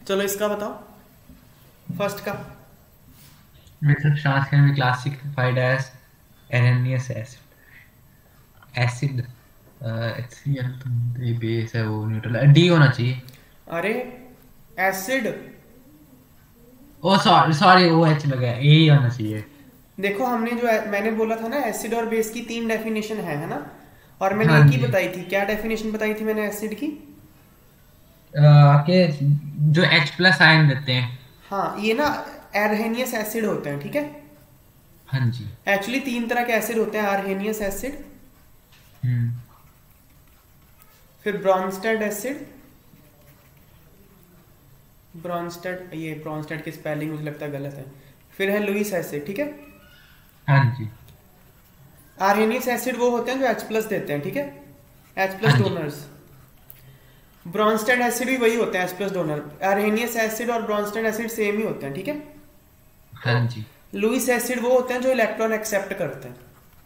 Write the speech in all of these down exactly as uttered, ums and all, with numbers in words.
चलो इसका बताओ, फर्स्ट का। Mixed starch can be classified as Arrhenius acid. Acid HCl तो ये बेस है, वो न्यूट्रल है, डी होना चाहिए। अरे acid. Oh sorry sorry, O H लगा है, ए ही होना चाहिए। देखो हमने जो मैंने बोला था ना, एसिड और बेस की तीन डेफिनेशन है है ना, और मैंने हाँ एक ही जी। बताई थी। क्या डेफिनेशन बताई थी मैंने एसिड की? अ, के जो H प्लस आयन देते हैं। हाँ, ये ना एरहेनियस एसिड होते हैं, ठीक है। हाँ जी। एक्चुअली तीन तरह के एसिड होते हैं, आर्हेनियस एसिड, हम्म। फिर ब्रॉन्स्टेड एसिड। ब्रॉन्स्टेड, ये ब्रॉन्स्टेड की स्पेलिंग मुझे लगता है गलत है। फिर है लुईस एसिड, ठीक है। हाँ जी। आर्हेनियस एसिड वो होते हैं जो H प्लस देते हैं, ठीक है, H प्लस हाँ जी। डोनर्स। ब्रॉन्स्टेड एसिड भी वही होते हैं, H plus donor. Arrhenius acid और ब्रॉन्स्टेड एसिड सेम ही होते हैं, ठीक है। हाँ जी। लुईस एसिड वो होते हैं जो इलेक्ट्रॉन एक्सेप्ट करते हैं।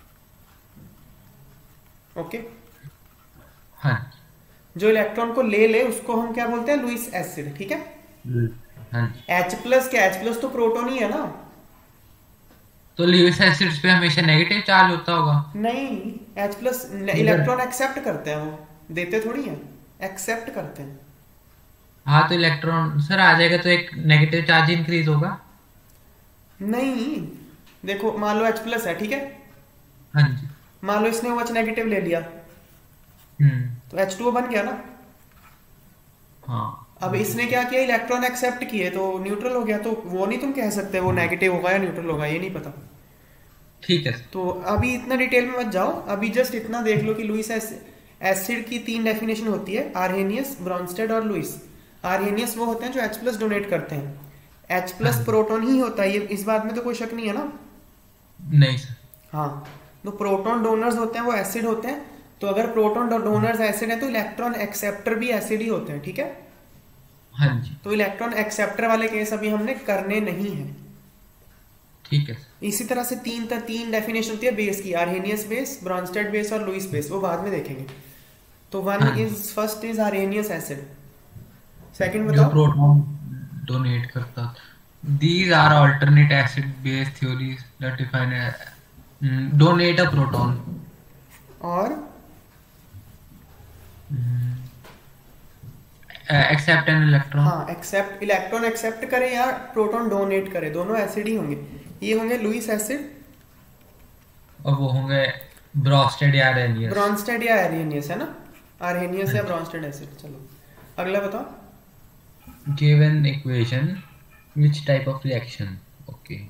ओके। हाँ जो इलेक्ट्रॉन को ले ले उसको हम क्या बोलते हैं? लुईस एसिड, ठीक है। जी। हाँ जी। H प्लस क्या? H प्लस तो प्रोटोन ही है ना। तो ल्यूइस एसिड्स पे हमेशा नेगेटिव चार्ज होता होगा। नहीं, H प्लस इधर। इलेक्ट्रॉन एक्सेप्ट करते हैं, वो देते थोड़ी है, एक्सेप्ट करते हैं। हाँ तो इलेक्ट्रॉन सर आ जाएगा तो एक नेगेटिव चार्ज इंक्रीज होगा। नहीं, देखो मान लो H प्लस है, ठीक है। हाँ जी। मान लो इसने OH नेगेटिव ले लिया, हम्म। तो H टू O बन गया ना। हाँ अब बिल्कुल इसने सही। क्या किया? इलेक्ट्रॉन एक्सेप्ट किए तो न्यूट्रल हो गया। तो वो नहीं तुम कह सकते वो नेगेटिव होगा या न्यूट्रल होगा, ये नहीं पता। ठीक है सर। तो अभी इतना डिटेल में मत जाओ, अभी जस्ट इतना देख लो कि लुईस एसिड की तीन डेफिनेशन होती है, आर्हेनियस, ब्रॉन्स्टेड और लुईस। आर्हेनियस वो होते हैं जो H प्लस डोनेट करते हैं। H हाँ प्लस जी। प्रोटोन ही होता है, ये इस बात में तो कोई शक नहीं है ना। नहीं सर। हाँ, तो प्रोटॉन डोनर्स होते हैं वो एसिड होते हैं। तो अगर प्रोटॉन डोनर्स एसिड है तो इलेक्ट्रॉन एक्सेप्टर भी एसिड ही होते हैं, ठीक है। हाँ जी। तो इलेक्ट्रॉन एक्सेप्टर वाले केस अभी हमने करने नहीं है। ठीक है सर। इसी तरह से तीन तर, तीन डेफिनेशन होती है बेस की, आर्हेनियस बेस, ब्रॉन्स्टेड बेस और लुईस बेस, वो बाद में देखेंगे। तो वन हाँ इज, जी। First is Arrhenius acid. Second जो बताओ। प्रोटॉन डोनेट करता। These are alternate acid base theories that define a mm, donate a proton. और Mm, accept an electron. हाँ, एक्सेप्ट, इलेक्ट्रॉन एक्सेप्ट करे या प्रोटॉन डोनेट करे, दोनों एसिड ही होंगे। ये होंगे लुईस एसिड, और वो होंगे ब्रोस्टेड या रेनियस। ब्रॉन्स्टेड या आर्हेनियस, है ना। आर्हेनियस हाँ या जी। Brønsted acid. चलो अगला बताओ। Give an equation, which type of reaction? Okay.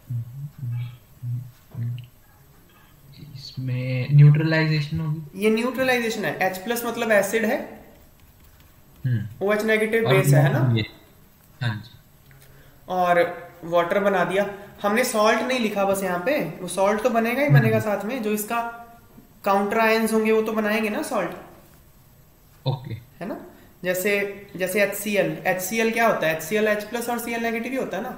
इसमें न्यूट्रलाइजेशन होगी। ये न्यूट्रलाइजेशन है, H प्लस मतलब एसिड है, हम्म। OH नेगेटिव और बेस है ना। ये। हाँ जी। और वाटर बना दिया हमने। सॉल्ट नहीं लिखा बस यहाँ पे, वो सॉल्ट तो बनेगा ही हाँ बनेगा जी। साथ में, जो इसका काउंटर आयंस होंगे वो तो बनाएंगे ना सॉल्ट, ओके। है ना। जैसे जैसे H C L, H C L क्या होता है? H C L H plus और सी एल नेगेटिव ही होता है ना।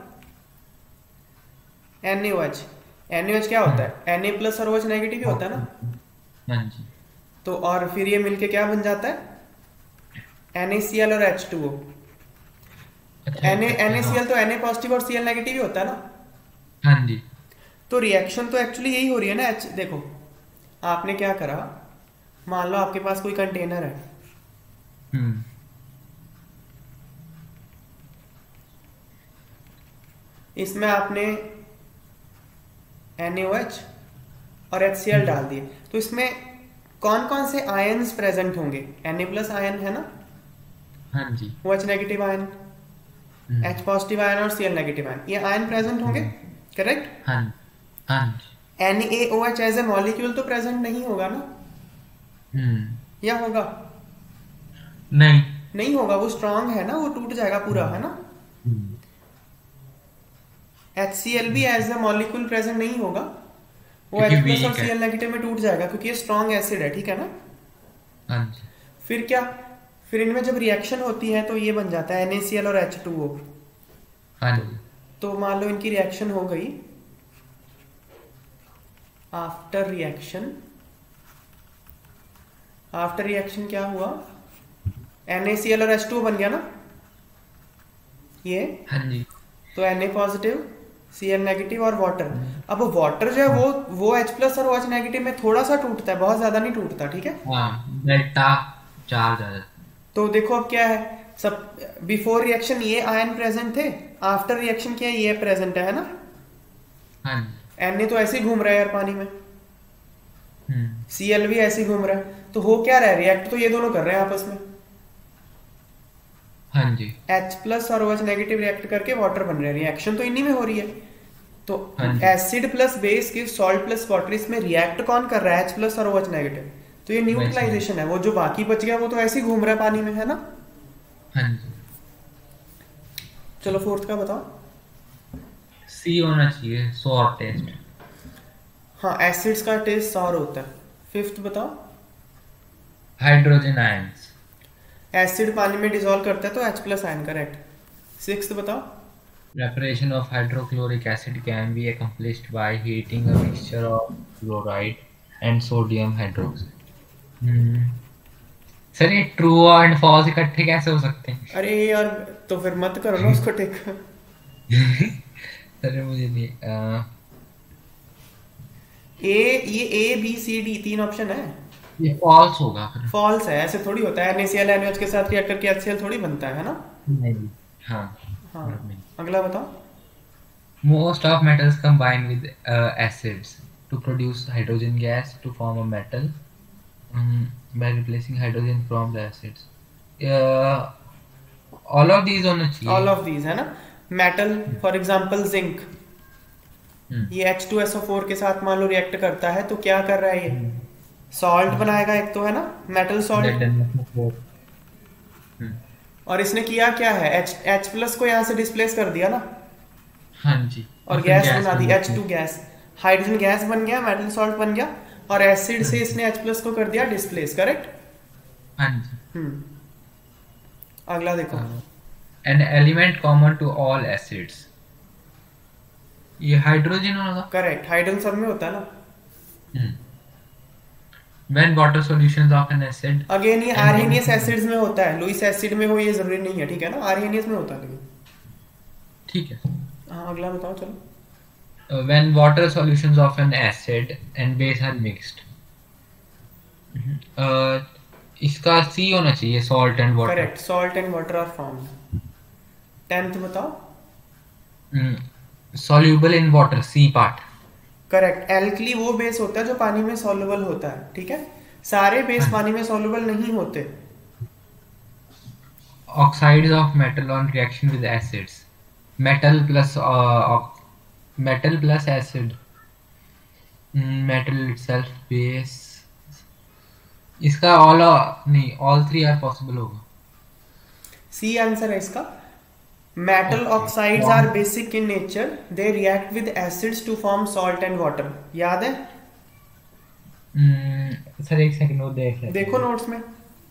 N A O H, N A O H क्या होता हम्म। है? एन ए प्लस और ओ एच नेगेटिव ही होता है ना। हाँ जी। तो और फिर ये मिलके क्या बन जाता है? एन ए सी एल और एच टू ओ। अच्छा एन ए अच्छा एन ए सी हाँ। एल तो एन ए पॉजिटिव और सी एल नेगेटिव ही होता है ना। हाँ जी। तो रिएक्शन तो एक्चुअली यही हो रही है ना। एच देखो, आपने क्या करा, मान लो आपके पास कोई कंटेनर है, हम्म। इसमें आपने एन ए ओ एच और एच सी एल हम्म। डाल दिए, तो इसमें कौन कौन से आयन्स प्रेजेंट होंगे? एन ए प्लस आयन है ना, हाँ जी। ओ एच नेगेटिव आयन, हम्म। एच पॉजिटिव आयन और सी एल नेगेटिव आयन, ये आयन प्रेजेंट होंगे, हम्म। करेक्ट। हाँ। हाँ जी। N A O H as a molecule तो प्रेजेंट नहीं होगा ना, हम्म। या होगा? नहीं। नहीं होगा, वो स्ट्रांग है ना, वो टूट जाएगा पूरा, है हम्म। ना। हम्म। एच सी एल भी okay. As a molecule present नहीं होगा, वो क्योंकि H प्लस और वीक सी है। एल नेगेटिव में टूट जाएगा क्योंकि ये स्ट्रॉन्ग एसिड है, ठीक है ना। हाँ जी। फिर क्या? फिर इनमें जब रिएक्शन होती है तो ये बन जाता है एन ए सी एल और एच टू ओ। हाँ तो जी। तो मान लो इनकी रिएक्शन हो गई। आफ्टर रिएक्शन, आफ्टर रिएक्शन क्या हुआ? एन ए सी एल और एच टू ओ बन गया ना। ये हाँ जी। तो Na पॉजिटिव, Cl नेगेटिव और वाटर। अब वाटर जो है वो वो H प्लस और OH नेगेटिव में थोड़ा सा टूटता है, बहुत ज्यादा नहीं टूटता, ठीक है। हाँ, डेल्टा चार्ज आ जाता तो देखो अब क्या है, सब बिफोर रिएक्शन ये आयन प्रेजेंट थे, आफ्टर रिएक्शन क्या है, ये प्रेजेंट है है ना। है। हाँ जी। Na तो ऐसे ही घूम रहा है यार पानी में, हम्म। Cl भी ऐसे ही घूम रहा है, तो हो क्या रहा है, रिएक्ट तो ये दोनों कर रहे हैं आपस में। हाँ जी। H प्लस और OH नेगेटिव रिएक्ट करके वाटर बन रहा है, रिएक्शन तो इन्हीं में हो रही है। तो हाँ जी। एसिड प्लस बेस की सॉल्ट प्लस वाटर, इसमें रिएक्ट कौन कर रहा है, H प्लस और OH नेगेटिव। तो ये वैसे ही। न्यूट्रलाइजेशन है, वो जो बाकी बच गया वो तो ऐसे ही घूम रहा है पानी में, है ना। हाँ जी। चलो फोर्थ का बताओ। सी होना चाहिए, सॉर टेस्ट। हाँ एसिड्स का टेस्ट सॉर होता है। फिफ्थ बताओ। Hydrogen ions. एसिड पानी में डिसॉल्व करता है तो H plus ion, correct. Sixth बताओ। Preparation of hydrochloric acid can be accomplished by heating a mixture of chloride and sodium hydroxide. हम्म। सर ये ट्रू एंड फॉल्स इकट्ठे कैसे हो सकते हैं? अरे यार, तो फिर मत करो ना उसको टेक। सर मुझे नहीं अ, ए, ये ए बी सी डी तीन ऑप्शन है। ये फॉल्स होगा फिर। फॉल्स है, ऐसे थोड़ी होता है, NaCl NH के साथ रिएक्ट करके HCl थोड़ी बनता है है ना। नहीं। हाँ। हाँ मतलब नहीं। अगला बताओ। Most of metals combine with uh, acids to produce hydrogen gas to form a metal um, by replacing hydrogen from the acids. Uh, all of these होना ऑल चाहिए। ऑफ दीज है ना। मेटल फॉर एग्जांपल जिंक, हम्म। ये H टू S O फोर के साथ मान लो रिएक्ट करता है तो क्या कर रहा है ये, हम्म। सॉल्ट बनाएगा एक तो, है ना, metal salt. Lead and four। हम्म। और इसने किया क्या है, H H प्लस को यहाँ से डिस्प्लेस कर दिया ना, हाँ जी। और और फिर गैस गैस बना बन दी जाती H टू है। गैस, हाइड्रोजन गैस बन गया, मेटल सॉल्ट बन गया, और एसिड हाँ से जी। इसने H प्लस को कर दिया डिस्प्लेस, करेक्ट। हाँ जी। हम्म अगला देखो। Uh, an element common to all acids। ये हाइड्रोजन होगा। करेक्ट, हाइड्रोजन सब में होता है ना। हम्म। When water solutions of an acid again ये and आर्हेनियस एसिड्स में होता है, लुइस एसिड में हो ये जरूरी नहीं है, ठीक है ना, आर्हेनियस में होता है लेकिन। ठीक है। हाँ अगला बताओ चलो। Uh, when water solutions of an acid and base are mixed। uh, इसका सी होना चाहिए, salt and water। Correct, salt and water are formed. Tenth बताओ। हम्म, soluble in water, C part. Correct, alkali वो बेस होता है जो पानी में सॉल्युबल होता है, ठीक है, सारे बेस हाँ। पानी में सॉल्युबल नहीं होते। Oxides of metal on reaction with acids। metal plus uh, ox- metal plus acid। Hmm, metal itself base। इसका all नहीं, all three are possible होगा। सी आंसर है इसका। Metal okay. Oxides are basic in nature, they react with acids to form salt and water, याद है। हम्म, sir एक second वो देख लेते देखो नोट्स में।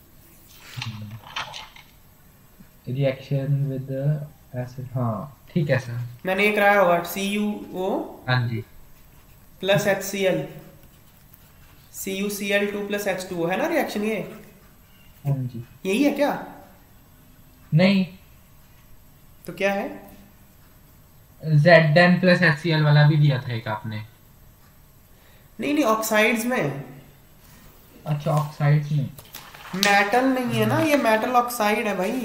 Reaction with acid. हाँ ठीक है सर। मैंने ये कराया होगा, सी यू ओ हाँ जी। Plus H C L, C U C L two plus H two, है ना रिएक्शन ये, हाँ जी। यही है क्या। नहीं, तो क्या है, Z N plus H C L वाला भी दिया था एक आपने। नहीं नहीं ऑक्साइड्स में, अच्छा ऑक्साइड्स में। मेटल नहीं है ना ये, मेटल ऑक्साइड है भाई।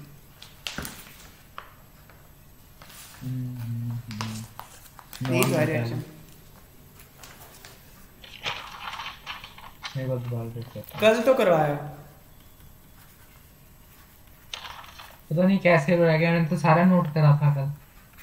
यही तो है रिएक्शन। मेरे को दोबारा देख लेते हैं। कल तो करवाया, पता नहीं कैसे रह गया, मैंने तो सारा नोट करा था कल।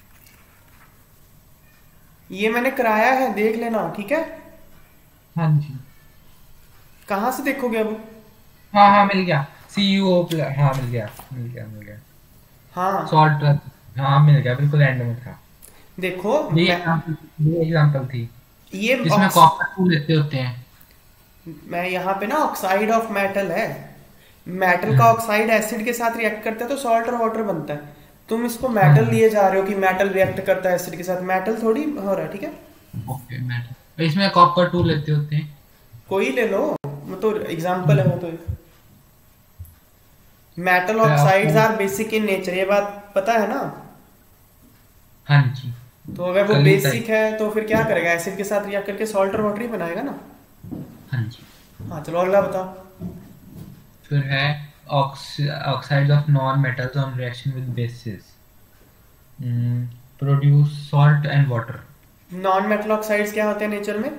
ये मैंने कराया है, देख लेना ठीक है। हाँ जी। कहाँ से देखोगे अब। हाँ हाँ मिल गया, सी यू ओ प्लस। हाँ मिल गया मिल गया मिल गया। हाँ सॉल्ट प्लस। हाँ मिल गया, बिल्कुल एंड में था। देखो ये मैं, एग्जांपल, ये एग्जांपल थी ये जिसमें ऑक्स- कॉपर टू लेते होते हैं। मैं यहाँ पे ना ऑक्साइड ऑफ मेटल है, मेटल का ऑक्साइड एसिड के साथ रिएक्ट करता है तो सॉल्ट और वाटर बनता है। तुम इसको मेटल लिए जा रहे हो कि मेटल रिएक्ट करता है एसिड के साथ, मेटल थोड़ी हो रहा है, ठीक है। ओके मेटल, इसमें कॉपर टू लेते होते हैं। कोई ले लो, वो तो एग्जाम्पल है वो तो। मेटल फिर ऑक्साइड्स आपको आर बेसिक इन नेचर, ये बात पता है ना? हाँ जी, तो अगर वो कल ही तक। बेसिक है तो फिर क्या करेगा, एसिड के साथ रिएक्ट करके सॉल्ट और वाटर ही बनाएगा ना। हाँ जी। हाँ चलो अगला बताओ। फिर है oxides of non metals on reaction with bases produce salt and water. Non metal oxides क्या होते हैं नेचर में?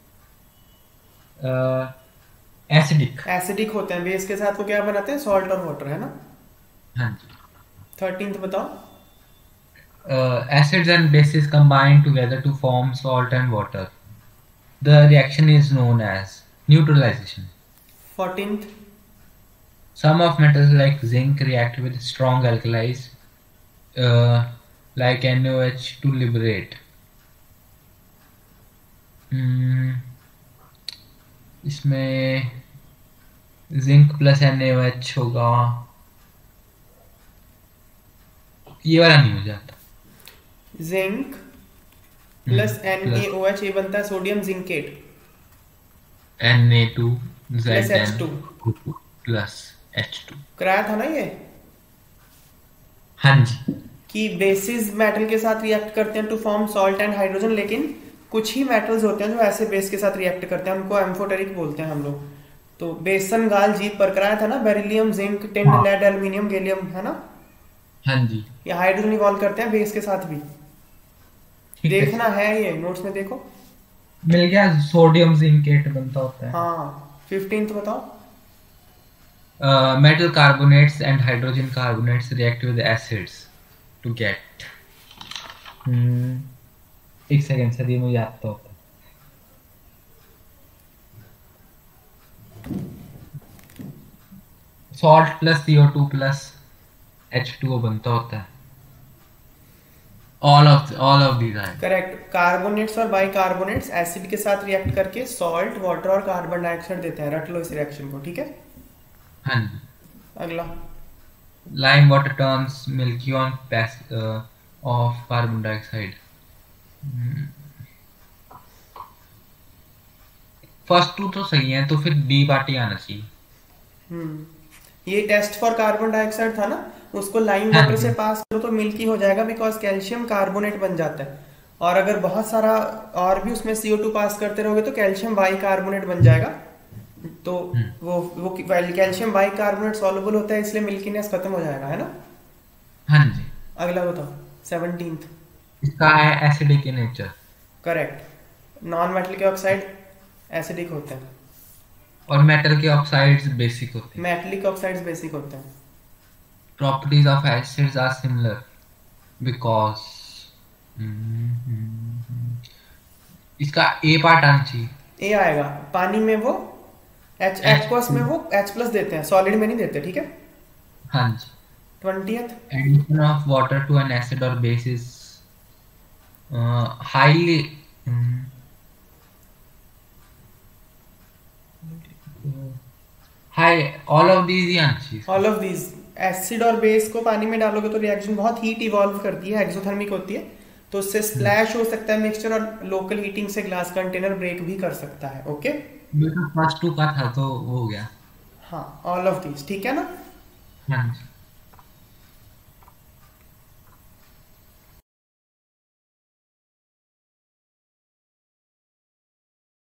एसिडिक। एसिडिक होते हैं, बेस के साथ वो क्या बनाते हैं, सॉल्ट और वाटर, है ना। हाँ जी। थर्टींथ बताओ। uh, acids and bases combine together to form salt and water. The reaction is known as neutralization. Fourteenth. Some of metals like zinc react with strong alkalis uh, like NaOH to liberate. Hmm, इसमें zinc plus NaOH होगा, ये वाला नहीं हो जाता। Zinc hmm plus N A plus O H, ये बनता है sodium zincate plus H two. Na two Z N plus H two. कराया था ना ये, हाँ जी। कि बेसिस मेटल के साथ रिएक्ट करते हैं to form salt and hydrogen, लेकिन कुछ ही मेटल्स होते हैं जो ऐसे बेस के साथ रिएक्ट करते हैं, उनको एम्फोटेरिक बोलते हैं हम लोग। तो बेसन गाल जीप पर कराया था ना, बेरिलियम जिंक टिन हाँ लेड एल्यूमिनियम गैलियम, है ना। हाँ जी। ये हाइड्रोजन इवॉल्व करते हैं बेस के साथ भी। ठीक है, देखना है ये नोट्स में देखो। मिल गया। सोडियम जिंकेट बनता होता है। हाँ फिफ्टींथ बताओ। Metal carbonates and hydrogen carbonates react with acids to get. एक सेकेंड सर, ये मुझे याद तो होता है। Salt plus C O two plus H two O बनता होता है। All of all of these are correct. Carbonates और बाइकार्बोनेट्स एसिड के साथ रिएक्ट करके सॉल्ट वाटर और कार्बन डाइऑक्साइड देते हैं, रट लो इस रिएक्शन को, ठीक है। हाँ जी। अगला। Lime water turns milky on pass of carbon dioxide. First two तो सही है, तो फिर डी पार्टी आना चाहिए। हम्म ये टेस्ट फॉर कार्बन डाइऑक्साइड था ना, उसको लाइम हाँ वाटर से जी। पास करो तो मिल्की हो जाएगा, बिकॉज कैल्शियम कार्बोनेट बन जाता है। और अगर बहुत सारा और भी उसमें सी ओ टू पास करते रहोगे तो कैल्शियम बाई कार्बोनेट बन जाएगा। तो हम्म, वो वो कैल्शियम बाई कार्बोनेट सॉल्युबल होता है, इसलिए मिल्कीनेस खत्म हो जाएगा, है ना। हाँ जी। अगला बताओ। सेवनटींथ। इसका है acidic in nature. Correct. Non metal के ऑक्साइड एसिडिक होते हैं, और मेटल के ऑक्साइड्स बेसिक होते हैं। मेटलिक ऑक्साइड्स बेसिक होते हैं। Properties of acids are similar because इसका ए पार्ट आना चाहिए। ए आएगा, पानी में वो एच एच एक्वस में वो एच प्लस देते हैं, सॉलिड में नहीं देते, ठीक है। हाँ जी। Twentieth. Addition of water to an acid और base is highly high, all of these ही आना चाहिए इसका। All of these. एसिड और बेस को पानी में डालोगे तो रिएक्शन बहुत हीट इवॉल्व करती है, एक्सोथर्मिक होती है, तो उससे हम्म, स्प्लैश हो सकता है मिक्सचर, और लोकल हीटिंग से ग्लास कंटेनर ब्रेक भी कर सकता है, ओके। मेरे पास फर्स्ट टू का था तो वो हो गया। हाँ ऑल ऑफ दीज, ठीक है ना। हाँ जी।